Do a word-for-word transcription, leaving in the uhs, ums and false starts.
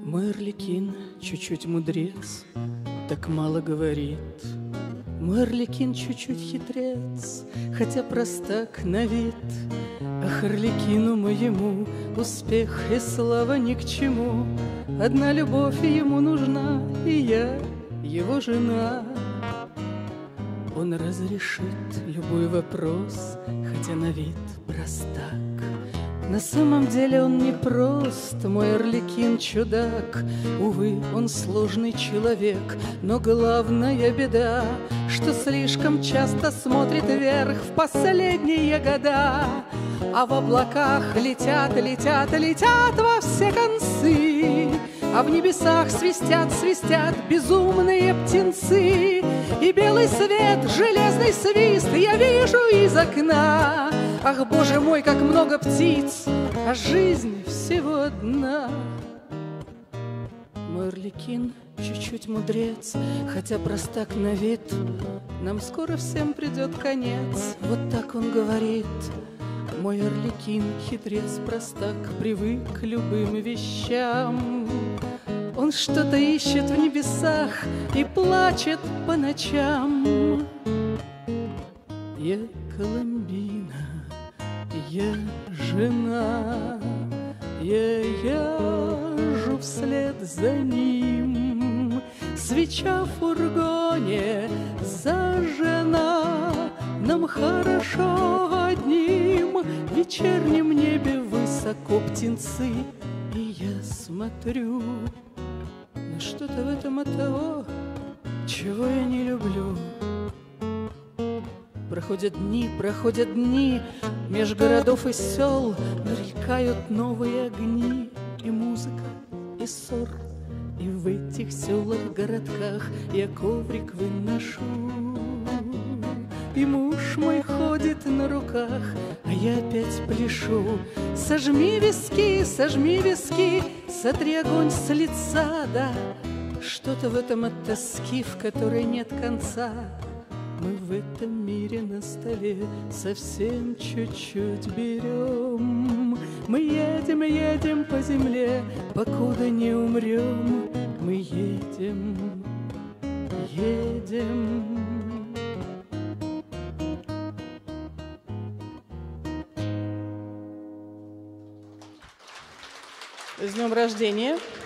Мой Арлекин чуть-чуть мудрец, так мало говорит. Мой Арлекин чуть-чуть хитрец, хотя простак на вид. Ах, Арлекину моему успех и слава ни к чему. Одна любовь ему нужна, и я его жена. Он разрешит любой вопрос, хотя на вид простак. На самом деле он не прост, мой Арлекин чудак. Увы, он сложный человек, но главная беда, что слишком часто смотрит вверх в последние года. А в облаках летят, летят, летят во все концы, а в небесах свистят, свистят безумные птенцы. И белый свет, железный свист я вижу из окна. Ах, Боже мой, как много птиц, а жизнь всего одна. Мой Арлекин чуть-чуть мудрец, хотя простак на вид. Нам скоро всем придет конец, вот так он говорит. Мой Арлекин, хитрец, простак, привык к любым вещам. Он что-то ищет в небесах и плачет по ночам. Я Коломбина, я жена, я езжу вслед за ним. Свеча в фургоне зажжена, нам хорошо одним. В вечернем небе высоко птенцы, и я смотрю. Но что-то в этом от того, чего я не люблю. Проходят дни, проходят дни, меж городов и сел мелькают новые огни, и музыка, и ссор. И в этих селах, городках я коврик выношу. И муж мой ходит на руках, а я опять пляшу. Сожми виски, сожми виски, сотри огонь с лица, да. Что-то в этом от тоски, в которой нет конца. Мы в этом мире на столе совсем чуть-чуть берем. Мы едем, едем по земле, покуда не умрем. Мы едем, едем. С днем рождения!